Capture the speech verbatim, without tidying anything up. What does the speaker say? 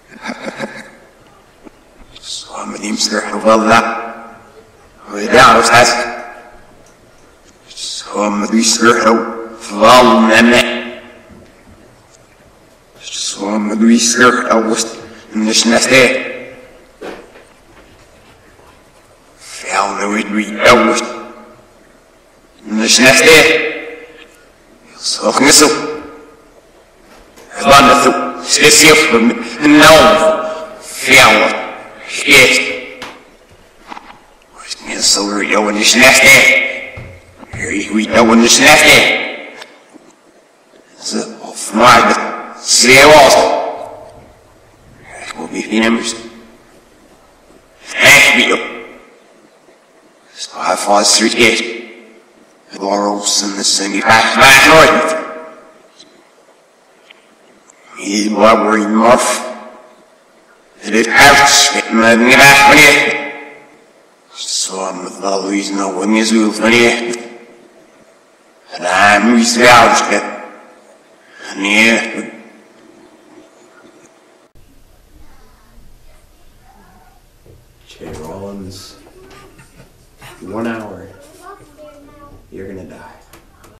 صوامدي مسرح والله ويدعو ساسك صوامدي يسرح والله صوامدي يسرح وسط مش نفسه فعلا ويدوي أوش مش نفسه صوخ نسو ظنثو سيسيف النوم فعلا شيت يصور يوم مش نفسه يهوي يوم مش نفسه زقف معد سيواص وبي في نمرس أحبيو So I fought street gate. The laurels and the semi back back north. He blubbery muff. It is house it made me back when it. So I'm with the Louise no one is with me. And I'm with the house it. And yeah. Jay Rollins. One hour, you're gonna die.